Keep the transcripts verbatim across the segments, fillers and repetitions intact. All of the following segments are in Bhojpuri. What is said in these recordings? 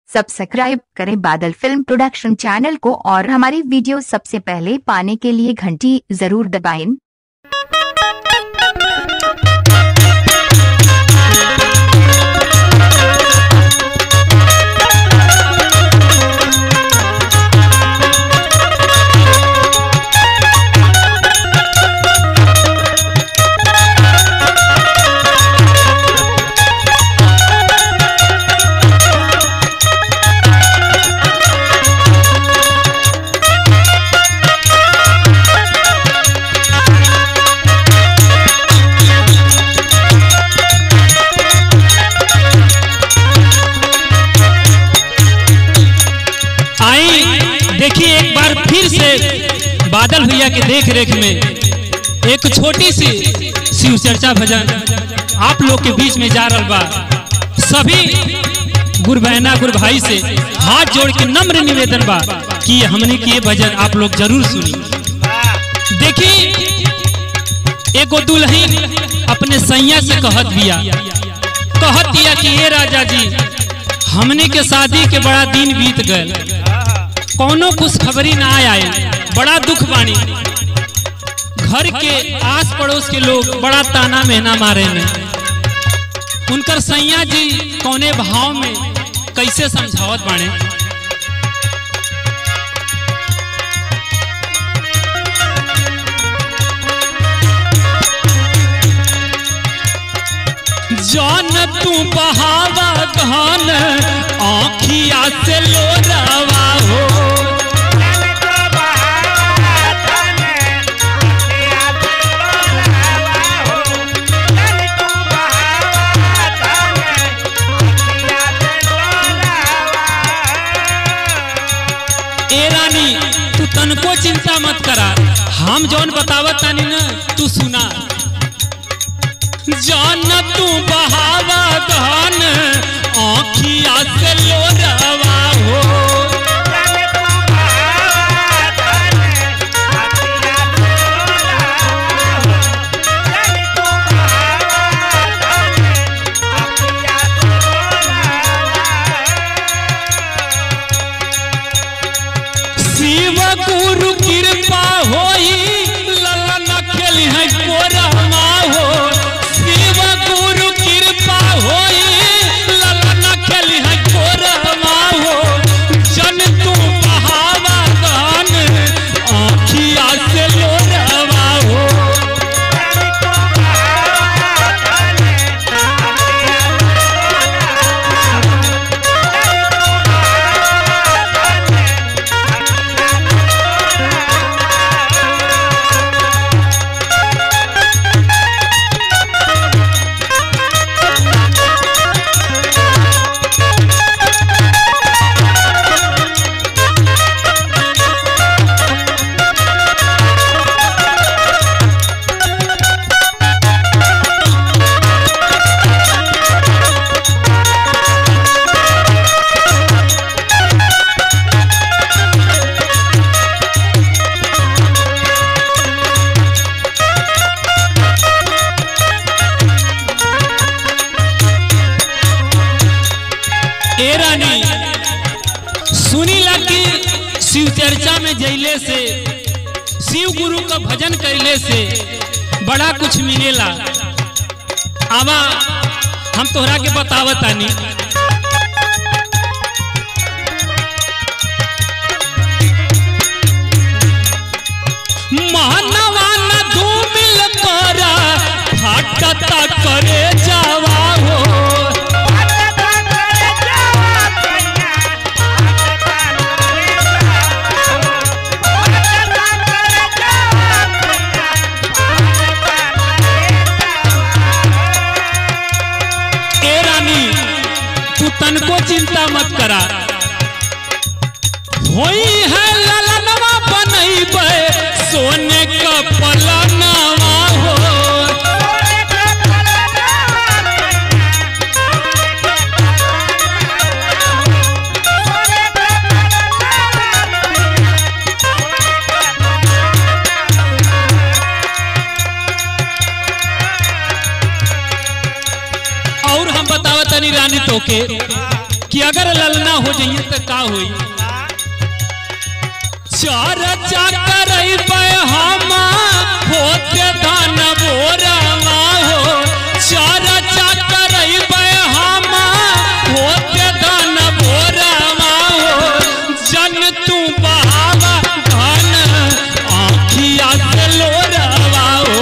सब्सक्राइब करें बादल फिल्म प्रोडक्शन चैनल को और हमारी वीडियो सबसे पहले पाने के लिए घंटी जरूर दबाएं। देखिए एक बार फिर से बादल भैया के देख रेख में एक छोटी सी शिव चर्चा भजन आप लोग के बीच में जा रहा बा। सभी गुरु बहना गुरु भाई से हाथ जोड़ के नम्र निवेदन बा कि हमने की ये भजन आप लोग जरूर सुनी। देखिए एगो दुल्हन अपने सैया से कहत बिया कहत दिया कि ये राजा जी हमने के शादी के बड़ा दिन बीत गए, कौनो खुशखबरी ना आए, बड़ा दुख बानी। घर के आस पड़ोस के लोग बड़ा ताना मेहना मारे ने। उनकर सैया जी कौने भाव में कैसे समझावत बाने। जान तू बहावा घन आँखिया से लोरावा हो, तू तनको चिंता मत करा, हम जौन बतावत तानी ना तू सुना। जान तू बहावा घन आँखिया से लोरावा हो, शिव गुरु कृपा होई ललन खेली है कोरमा हो, शिव गुरु कृपा होई ललन खेली है कोरमा हो। जन तू बहावा घन आँखिया से लोरावा हो, सुनीला कि शिव चर्चा में जैले से शिव गुरु का भजन कैले से बड़ा कुछ मिलेला। आवा हम तोहरा के बतावत तानी। मानवा न धूमिल करा फाटता करे जावा हो, तनको चिंता मत करा। होई है ललनवा बनैबे सोने का पलनवा हो, और हम बतावत तनी रानी तोके कि अगर ललना हो जाइए तो का होई। चर्चा करैबे हम होते धन बोरावा हो, चर्चा करैबे हम होते धन बोरावा हो, जन तू बहावा धन आँखिया से लोरावा हो।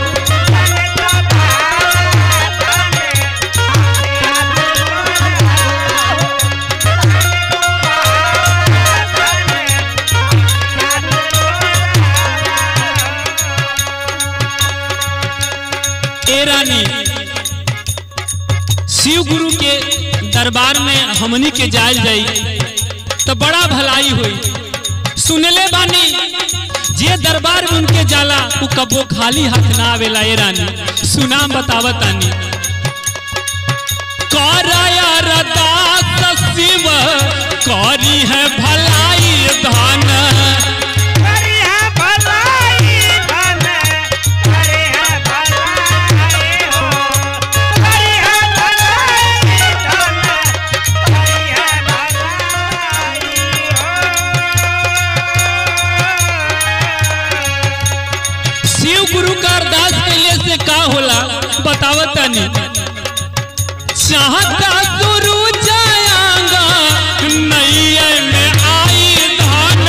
रानी शिव गुरु के दरबार में हमनी के जायल जाई तो बड़ा भलाई हुई। सुनले बानी जे दरबार में उनके जाला वो कबो खाली हाथ ना आवेला। ए रानी सुनाम बतावत आनी। कराया रदास शिव करी है भलाई धन, का होला बतावत नहीं। चाहता गुरु जायांगा नैया में आई धन,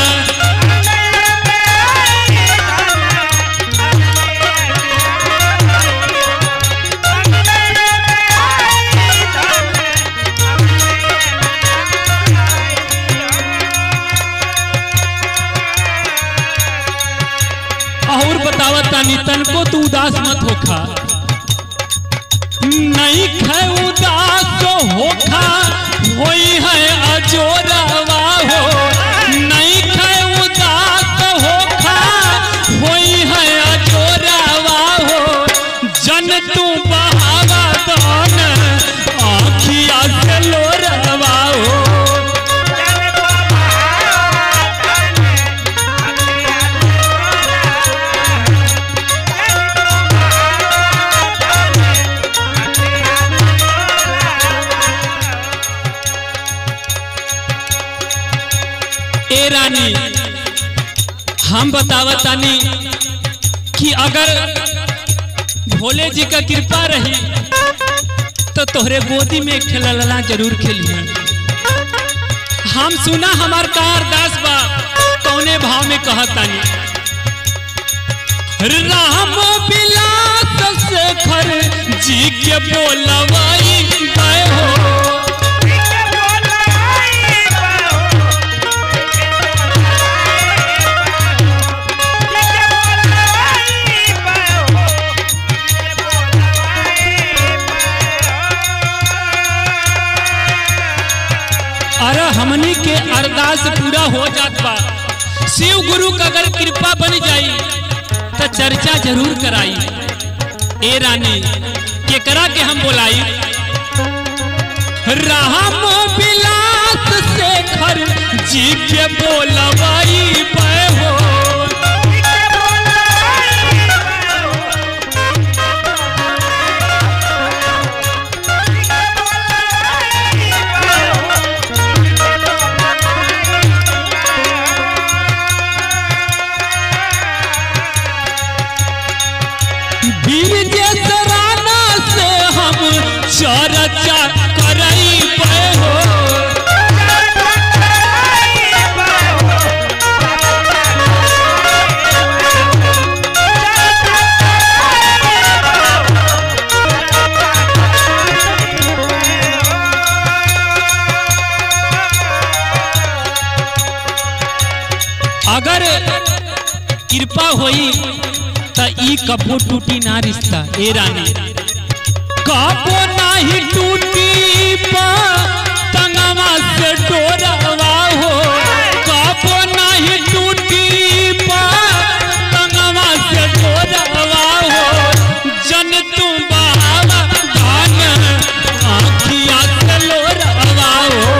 और बतावत नहीं तनको तू उदास मत होखा, नहीं खे उदास होखा होई है अजोरवा हो, नहीं खे उदास होखा होई है अजोरवा हो, जन तू बहावा धन आँखिया से लोरवा हो। ए रानी हम बतावतानी कि अगर भोले जी का कृपा रही तो तोहरे गोदी में खेलना जरूर खेलिए। हम सुना हमार का अरदास बा कौने भाव में कहतानी। राम बिलास शेखर जी के बोलवाई हो, अरे हमनी के अरदास पूरा हो जात बा। शिव गुरु का अगर कृपा बन जाई तो चर्चा जरूर कराई। ए रानी केकरा के हम बोलाई। राम बिलास शेखर जी के बोलवाई हो, चर्चा करई हो, अगर कृपा होई तो ई कबो टूटी ना रिश्ता। ए रानी कबो नाही टूटी तंगवा से डोरवा हो, कबो नाही टूटी तंगवा से डोरवा हो, जन तू बहावा धन आँखिया से लोरवा हो।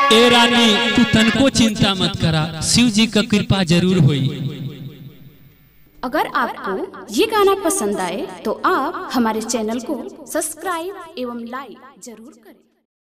ए रानी तू तनको चिंता मत करा, शिव जी का कृपा जरूर होई। अगर आपको ये गाना पसंद आए तो आप हमारे चैनल को सब्सक्राइब एवं लाइक जरूर करें।